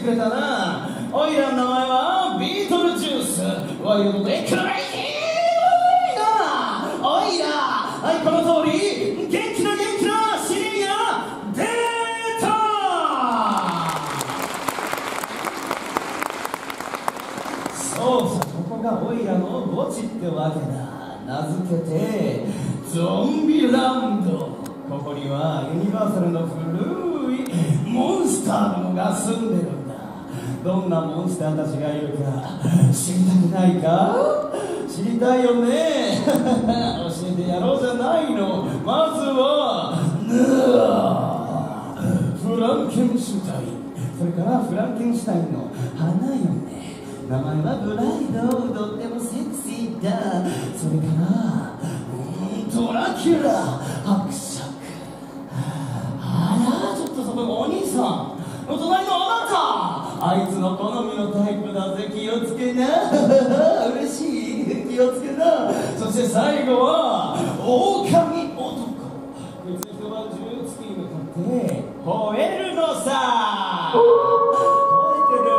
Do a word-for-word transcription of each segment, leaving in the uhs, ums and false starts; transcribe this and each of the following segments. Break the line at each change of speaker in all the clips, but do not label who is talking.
くれたな。おいらの名前はビートルジュースワイルドでクライジーな。おいら、はい、この通り元気な元気なシリア出た。そうさ、ここがおいらの墓地ってわけだ。名付けてゾンビランド。ここにはユニバーサルの古いモンスターどもが住んでるんだ。どんなモンスターたちがいるか知りたくないか？知りたいよね。教えてやろうじゃないの。まずはフランケンシュタイン、それからフランケンシュタインの花嫁、名前はブライド、とってもセクシーだ。それからドラキュラ伯爵。あら、ちょっとそこお兄さんの隣のあなた、あいつの好みのタイプだぜ。気をつけな。嬉しい、気をつけな。そして最後は狼男。こいつ一晩中月に向かって吠えるのさ。吠えてる。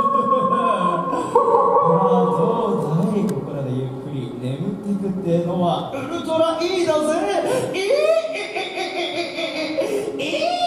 どうだい、ここらでゆっくり眠っていくってのはウルトラいいだぜ。いいいい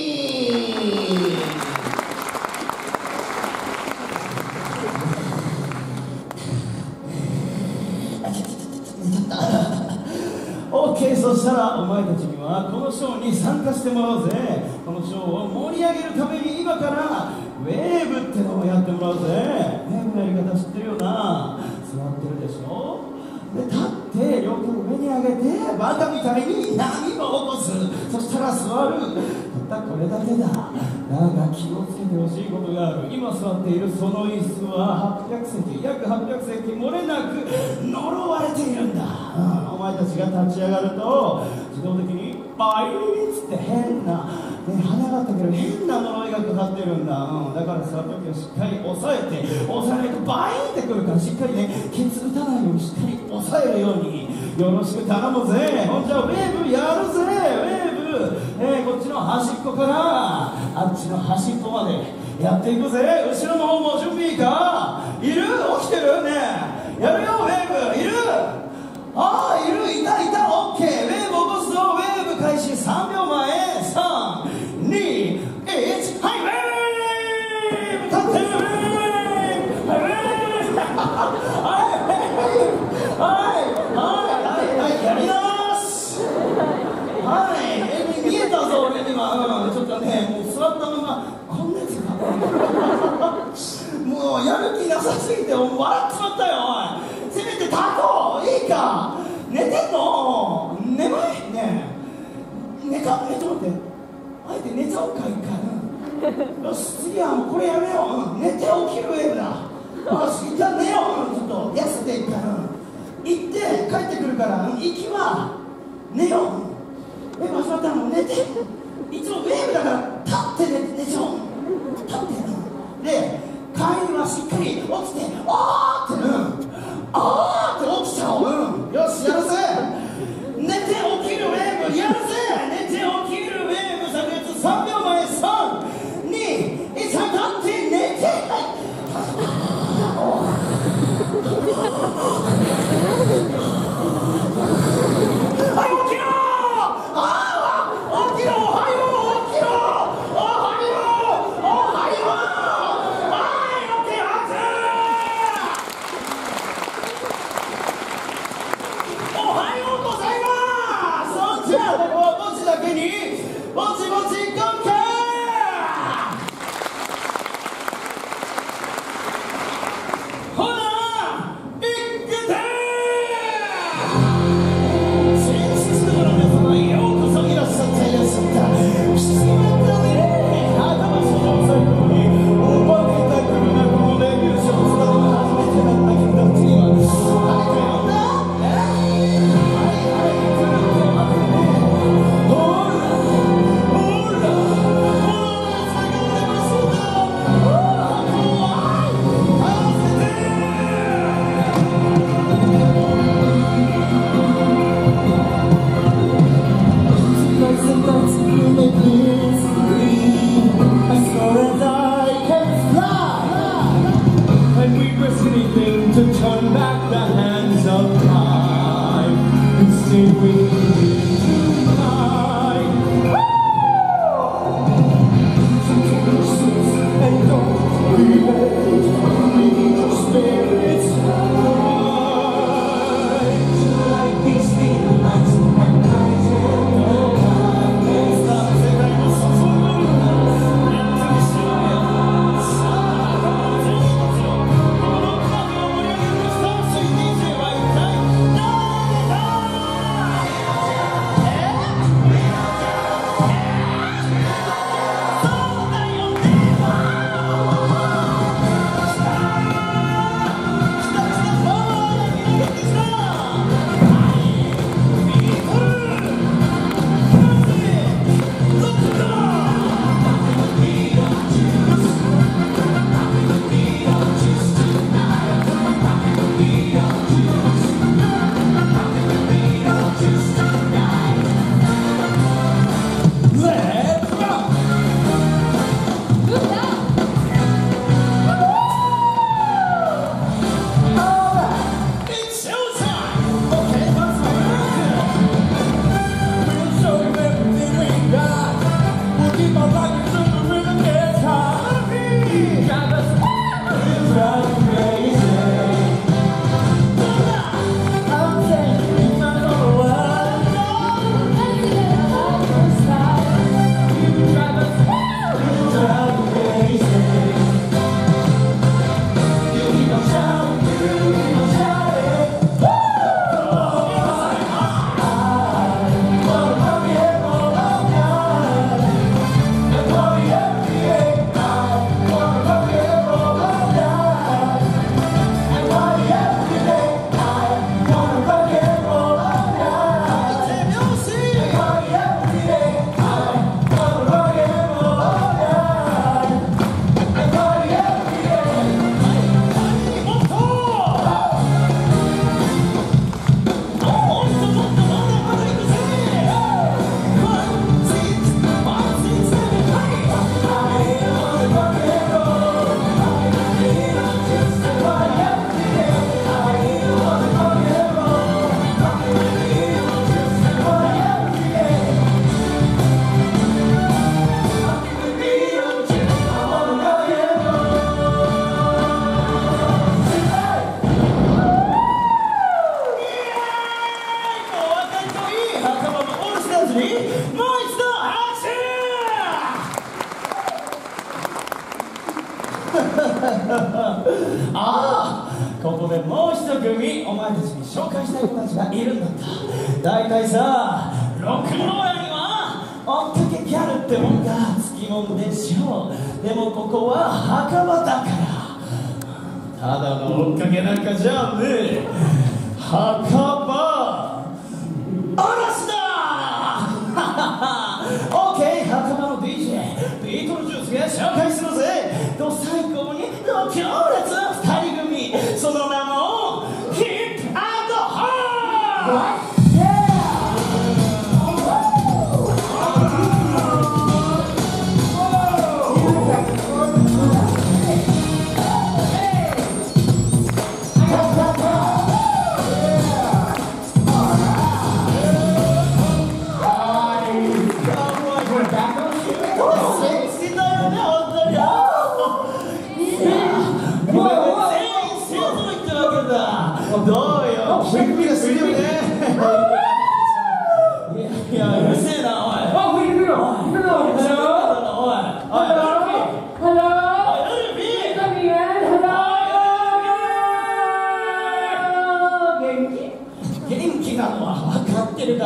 オッケー、そしたらお前たちにはこのショーに参加してもらうぜ。このショーを盛り上げるために今からウェーブってのをやってもらうぜ。ウェーブのやり方知ってるよな。座ってるでしょ。で、立って両手を上に上げてバカみたいに波を起こす。そしたら座る。たったこれだけだ。だが気をつけてほしいことがある。今座っているその椅子ははっぴゃくせき、約はっぴゃくせき漏れなく呪われているんだ。うん、お前たちが立ち上がると自動的にバイリーンつって変な、ね、花があったけど変な呪いがかかってるんだ。うん、だから座るときはしっかり押さえて、押さないとバインってくるから、しっかりね、ケツ打たないようにしっかり押さえるようによろしく頼むぜ。ほんじゃウェーブやるぜ。ウェーブ、えー、こっちの端っこからあっちの端っこまでやっていくぜ。後ろの方も準備いいか？いる？起きてるね。やるよ、ウェーブいる？ああ、いる、いたいた。オッケー、ウェーブ起こすぞ。ウェーブ開始さんびょうまえ。さん、に、いち、はい、ウェーブ立ってる。ウェーブ、はい、ウェーブ、はいはいはいはい、やります。はい、見えたぞ俺には。うん、ちょっとね、もう座ったままこんなやつか。もうやる気なさすぎて笑っちまったよ。おい、せめて立とう。いいか、寝てんの？眠いねえ。寝か、寝ちょっと待って、あえて寝ちゃおうか。いいか。よし、次はもうこれやめよう。うん、寝て起きるウェーブだ。よし、一旦寝よう。ちょっと休んでいいから、行って帰ってくるから、行きは寝よう。ウェーブ始まったらもう寝て。いつもウェーブだから立って寝て、寝ちゃおう。立ってで、帰りはしっかり起きて、あーって、うん、あーって起きちゃおう。うん、よし、やるぜ。寝て起きるウェーブやるぜ。寝て起きるウェーブ炸裂さんびょうまえ。さん、に、いち、立って寝て。はい、起きろー。あー、起きろ。はい、もう起きろ。あ、はいよ。あ、はいよ。はい、起きろ。 turn back the hands of time and stay with you tonight. And don't be late, leave your spirits high. Like these feelings and nights in the darkness.ああ、ここでもう一組お前たちに紹介したい子たちがいるんだった。大体さ、ロックンローラーには追っかけギャルってもんがつきもんでしょう。でもここは墓場だからただの追っかけなんかじゃねえ。墓場嵐だオッケー、墓場の ディージェー ビートルジュースが紹介するぜ。と最高に強烈二人組、その名もヒップ&ハー。どうよ、キンキラするよね。いやいや、うるせえな、おい。あ、これ行くよ。行くよ。おい。おい、元気なのは分かってるから、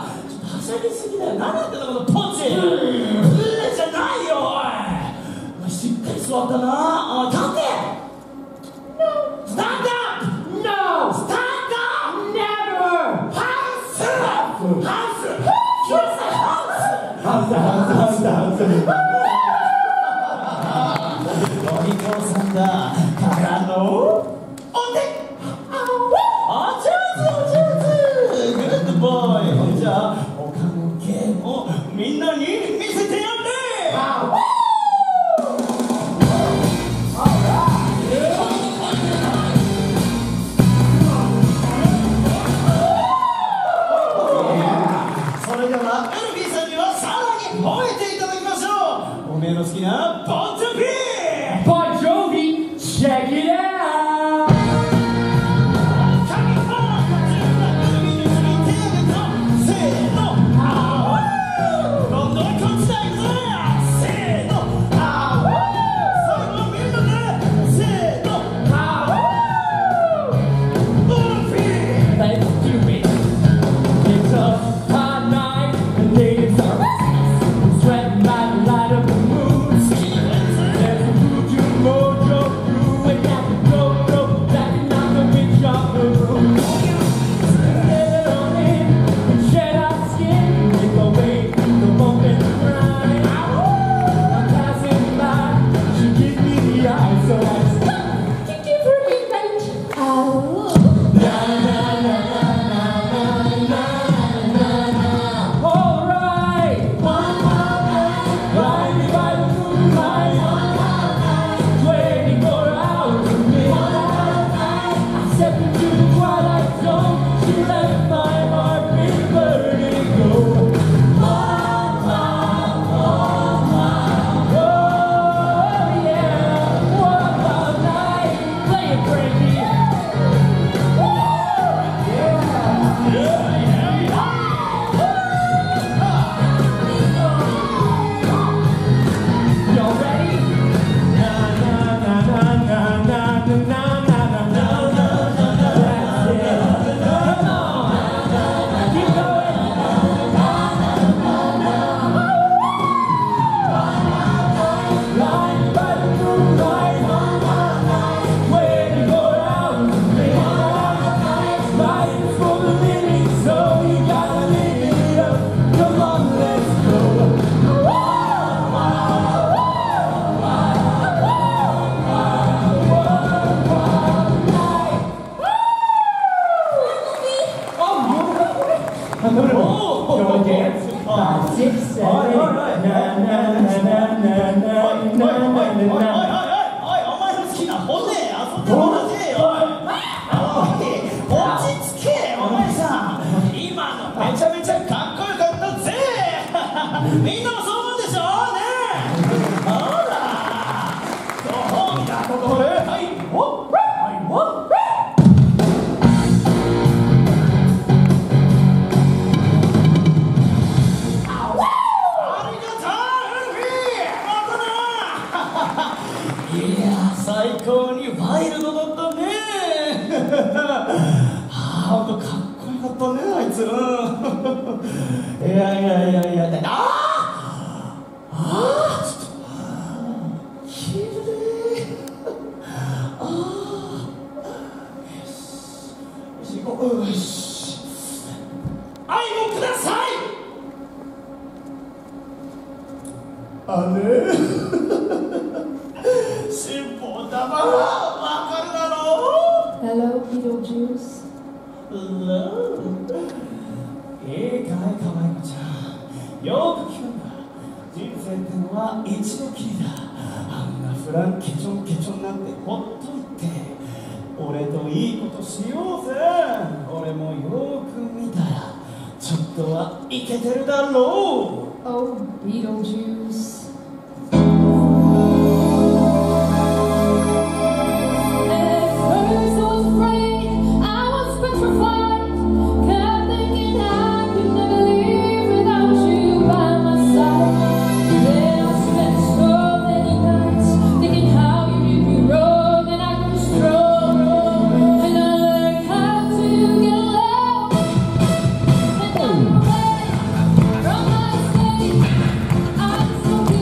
ちょっとはしゃぎすぎだよ。何やってんだこのポチ。じゃないよ、おい。しっかり座ったな。立って。スタンド。No! Stand up! Never! Hands up! Hands up! Hands up! Hands up! お利口さんだからのお手あ、上手お上手グッドボーイ。ほんじゃお関係もみんなに見せてやれ。 みんなもそう思うでしょうね。ほら、そうだ、ここで、はい、おっ、はい、おっ。ありがとう、ルフィ。またな。いや、最高にワイルドだったね。はあ、ほんとかっこよかったね、あいつ。いやいやいやいや、あーああ、ちょっときれい。ああ、よしよし、行こう。よし、愛をください。あれ辛抱玉わかるだろう。
Hello, Beetlejuice.
Hello. いいかい、かわいこちゃん、よく聞くんだ。人生ってのは一度きりだ。あんなフランケチョンケチョンなんてほっといて、俺といいことしようぜ。俺もよく見たらちょっとはイケてるだろう。
Oh, Beetlejuice. I'm so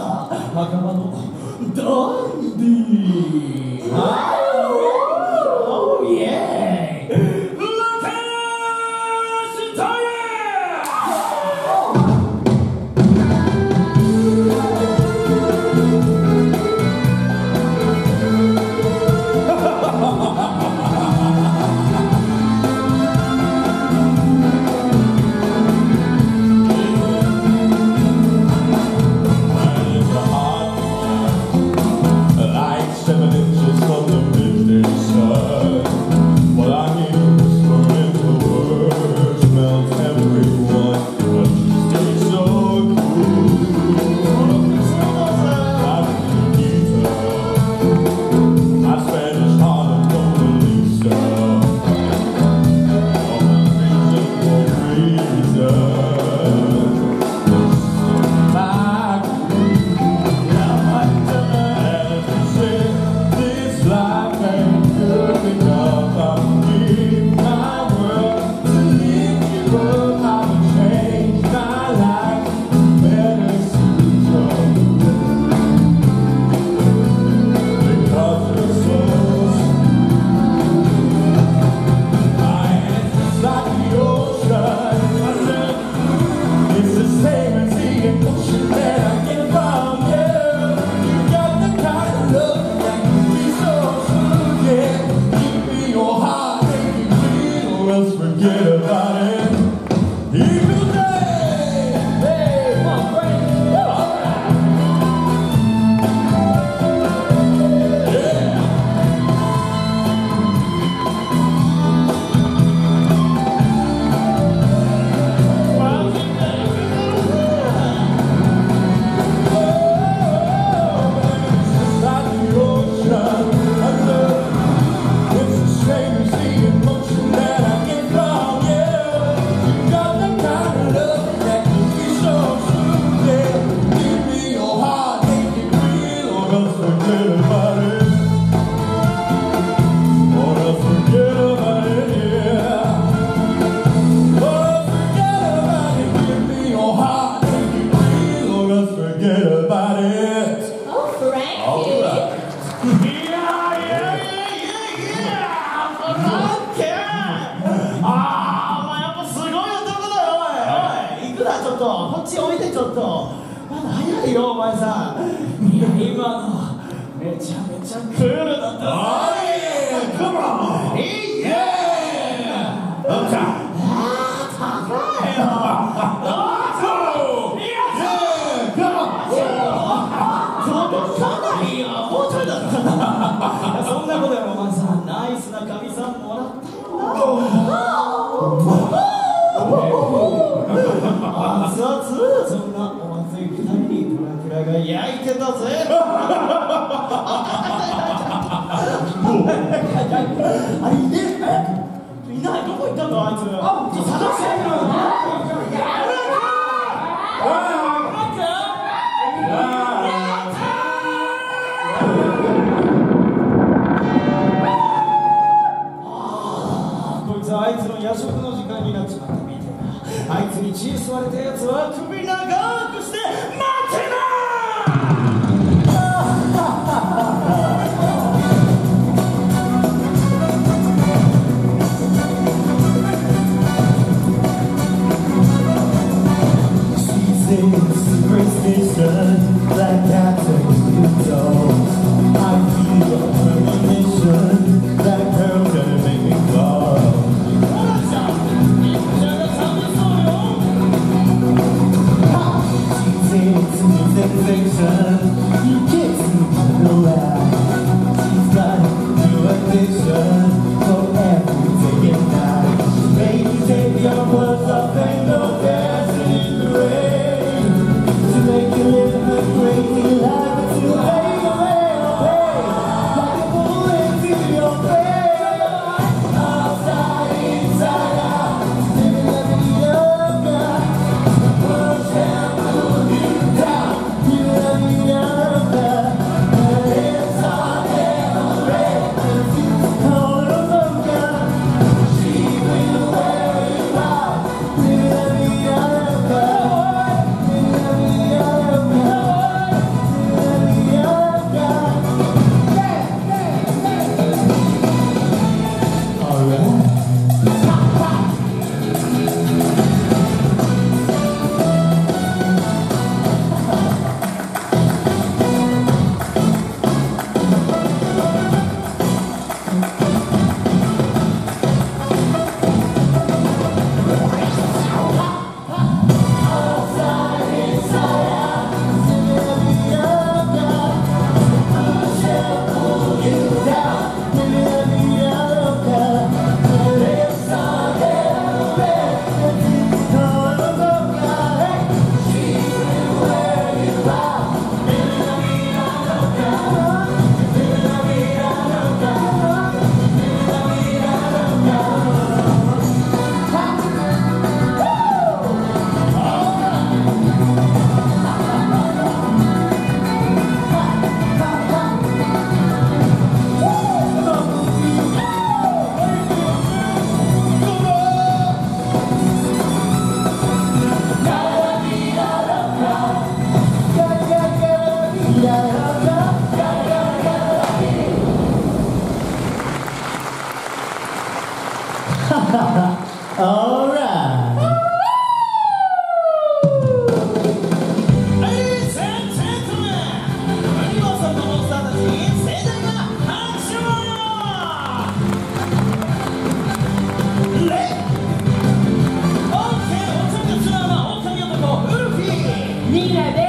墓場のダンディー。Oh yeah! Look at us,
Seven inches from the midday sun. What I need is for it to work. Smells everyone, but you stay so cool. I'm Nikita. My Spanish heart of Mona Lisa. All my reasons for reasons. My life ain't good enough. I'll give my world to lift you up. I will change my life. Better see trouble because you're so my hands just like the ocean. I said it's the same as the emotion that I get from you. You got the kind of love that can be so. Give me your heart, make it real, or else forget about it. Eagle Day! Hey, my friend! Alright! Yeah!
こっち置いてちょっとまだ早いよお前さん。いや今のめちゃめちゃクールだったぞ。カモンイエーどうかあー高いよどうぞイエーカモン届かないよもうちょいだったなそんなことよりお前さんナイスな神さんもらったよな熱々そんなお祭りふたりにドラキュラが焼いてたぜあれいねえいないどこ行ったんだあいつあちょっと探してみろやるなこいつあいつの夜食の時間になっちまったみたいな。あいつに血吸われたやつは首長くして待てなto make you live a crazy life.
ないで